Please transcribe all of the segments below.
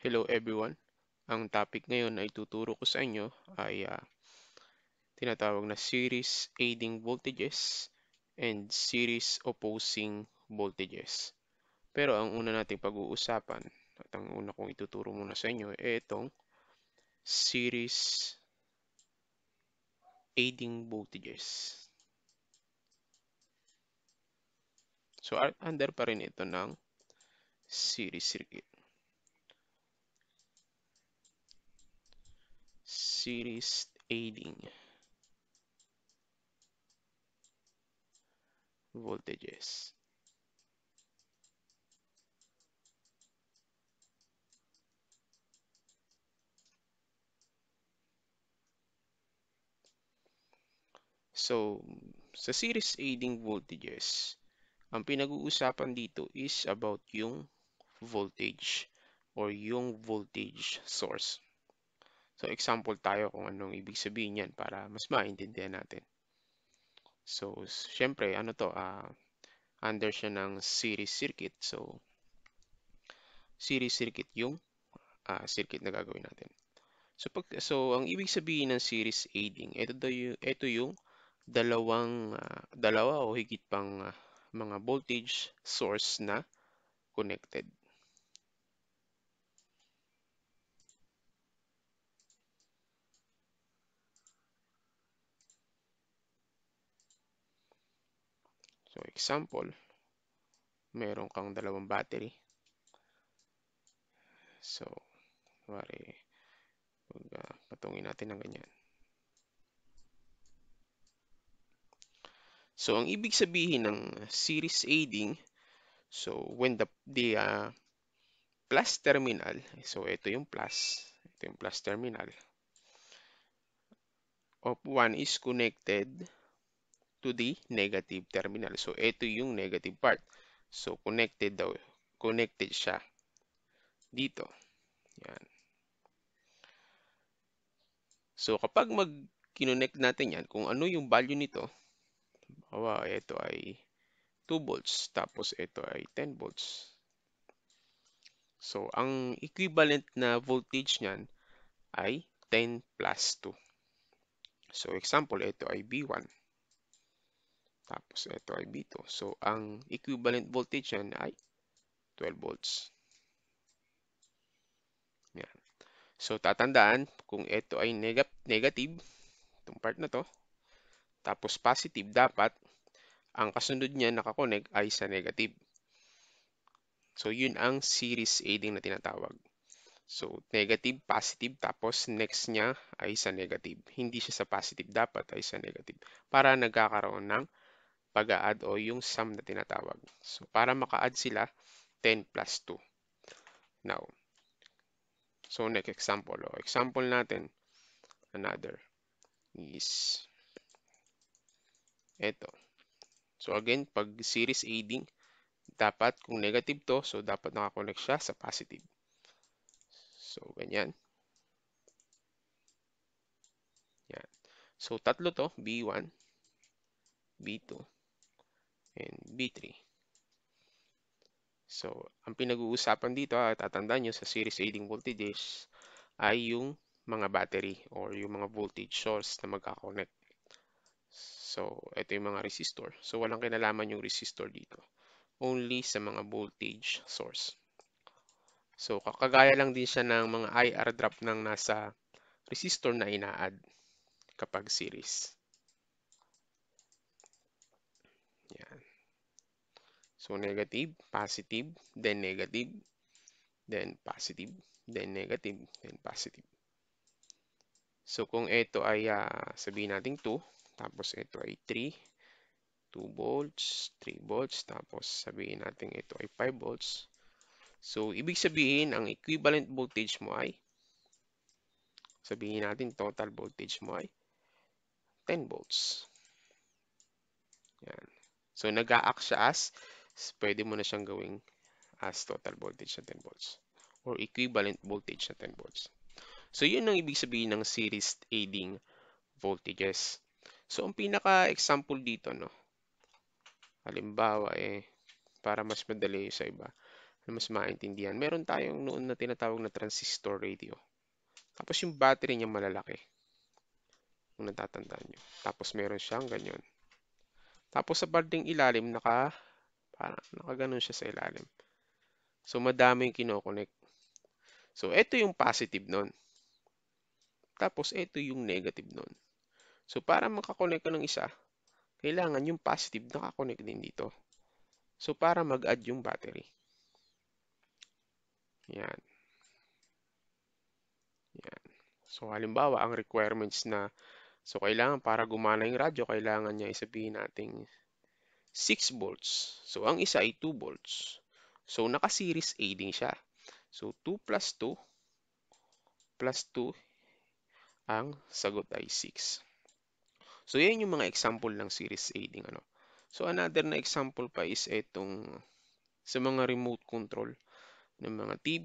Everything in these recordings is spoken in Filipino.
Hello everyone. Ang topic ngayon ay tuturo ko sa inyo ay tinatawag na series aiding voltages and series opposing voltages. Pero ang una nating pag-uusapan at ang una kong ituturo muna sa inyo ay itong series aiding voltages. So under pa rin ito ng series circuit. Series aiding voltages. So, sa series aiding voltages, ang pinag-uusapan dito is about yung voltage or yung voltage source. So, example tayo kung anong ibig sabihin yan para mas maintindihan natin. So, syempre, under siya ng series circuit. So, series circuit yung circuit na gagawin natin. So, ang ibig sabihin ng series aiding, ito yung dalawa o higit pang mga voltage source na connected. So, example, meron kang dalawang battery. So, patungin natin ng ganyan. So, ang ibig sabihin ng series aiding, so when the plus terminal, so ito yung plus terminal of one is connected to the negative terminal. So, ito yung negative part. So, connected siya dito. Yan. So, kapag kinonect natin yan, kung ano yung value nito, ito ay 2 volts, tapos ito ay 10 volts. So, ang equivalent na voltage niyan ay 10 plus 2. So, example, ito ay B1. Tapos, ito ay B2. So, ang equivalent voltage niyan ay 12 volts. Yan. So, tatandaan, kung ito ay negative, itong part na to, tapos positive, dapat ang kasunod niya nakakonect ay sa negative. So, yun ang series aiding na tinatawag. So, negative, positive, tapos next niya ay sa negative. Hindi siya sa positive, dapat ay sa negative. Para nagkakaroon ng pag-a-add o yung sum na tinatawag. So, para maka-add sila, 10 plus 2. Now, so next example. Example natin, another is ito. So, again, pag series aiding, dapat kung negative to, so dapat nakakonect siya sa positive. So, ganyan. Yan. So, tatlo to, B1, B2, and B3. So, ang pinag-uusapan dito, tatandaan nyo sa series aiding voltages, ay yung mga battery or yung mga voltage source na magkakonect. So, ito yung mga resistor. So, walang kinalaman yung resistor dito. Only sa mga voltage source. So, kakagaya lang din siya ng mga IR drop ng nasa resistor na ina-add kapag series. Yan. So, negative, positive, then negative, then positive, then negative, then positive. So, kung ito ay sabihin natin 2, tapos ito ay 3, 2 volts, 3 volts, tapos sabihin natin ito ay 5 volts. So, ibig sabihin, ang equivalent voltage mo ay, sabihin natin total voltage mo ay 10 volts. Yan. So, nag-a-act siya pwede mo na siyang gawing as total voltage na 10 volts or equivalent voltage na 10 volts. So, yun ang ibig sabihin ng series aiding voltages. So, ang pinaka-example dito, no, halimbawa, para mas madali sa iba, mas maintindihan, meron tayong noon na tinatawag na transistor radio. Tapos yung battery niya malalaki. Kung natatandaan nyo. Tapos meron siyang ganyan. Tapos sa banding ilalim, nakaganon siya sa ilalim. So, madami yung kinokonek. So, ito yung positive nun. Tapos, ito yung negative nun. So, para makakonek ka ng isa, kailangan yung positive nakakonek din dito. So, para mag-add yung battery. Yan. Yan. So, halimbawa, ang requirements na, so, kailangan para gumana yung radyo, kailangan niya isabihin nating 6 volts. So, ang isa ay 2 volts. So, naka-series A din siya. So, 2 plus 2 plus 2, ang sagot ay 6. So, yan yung mga example ng series A ding ano. So, another na example pa is itong sa mga remote control ng mga TV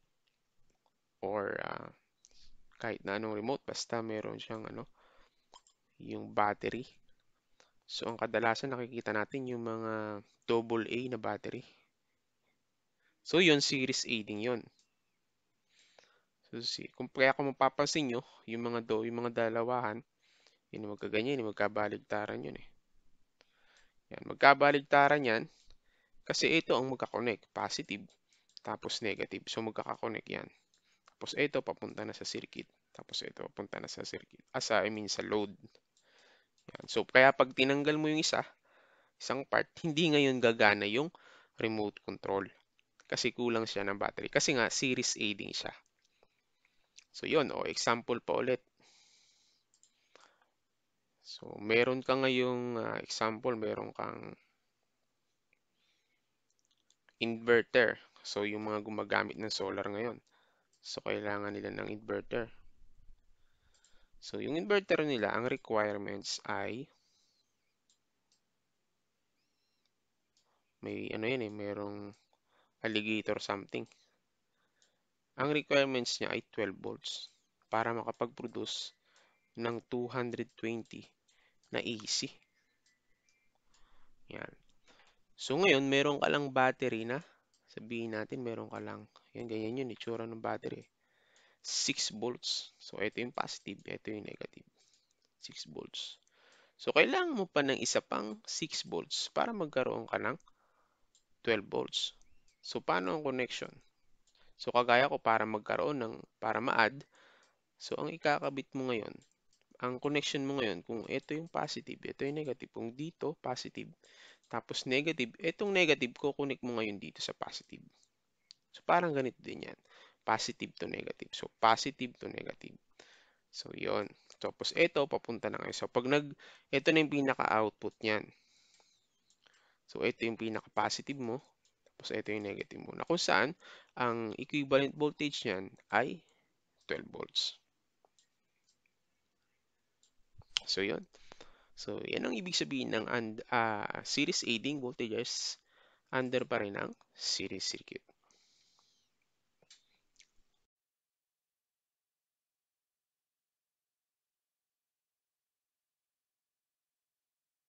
or kahit na anong remote, basta meron siyang yung battery. So, ang kadalasan nakikita natin yung mga AA na battery. So, yun, series A din yun. So, kaya kung mapapansin nyo, yung mga dalawahan, yun magkaganyan, magkabaligtaran yun eh. Yan, magkabaligtaran yan, kasi ito ang magkakonect, positive, tapos negative. So, magkakakonect yan. Tapos ito, papunta na sa circuit. Tapos ito, papunta na sa circuit. I mean sa load. Yan. So, kaya pag tinanggal mo yung isang part, hindi ngayon gagana yung remote control. Kasi kulang siya ng battery. Kasi nga, series A din siya. So, yun. Example pa ulit. So, meron ka ngayong example, meron kang inverter. So, yung mga gumagamit ng solar ngayon. So, kailangan nila ng inverter. So, yung inverter nila, ang requirements ay may merong alligator something. Ang requirements niya ay 12 volts para makapag-produce ng 220 na AC. Yan. So, ngayon, meron ka lang battery na, sabihin natin, meron ka lang, yan, ganyan yun, itsura ng battery. 6 volts. So, ito yung positive, ito yung negative. 6 volts. So, kailangan mo pa ng isa pang 6 volts para magkaroon ka ng 12 volts. So, paano ang connection? So, kagaya ko para ma-add, so, ang ikakabit mo ngayon, ang connection mo ngayon, kung ito yung positive, ito yung negative, kung dito, positive, tapos negative, itong negative, kukunik mo ngayon dito sa positive. So, parang ganito din yan. Positive to negative. So, positive to negative. So, yon. Tapos, ito, papunta na ngayon. So, ito na yung pinaka-output niyan. So, ito yung pinaka-positive mo. Tapos, ito yung negative mo. Na kung saan, ang equivalent voltage niyan ay 12 volts. So, yon. So, yan ang ibig sabihin ng series aiding voltages under pa rin ang series circuit.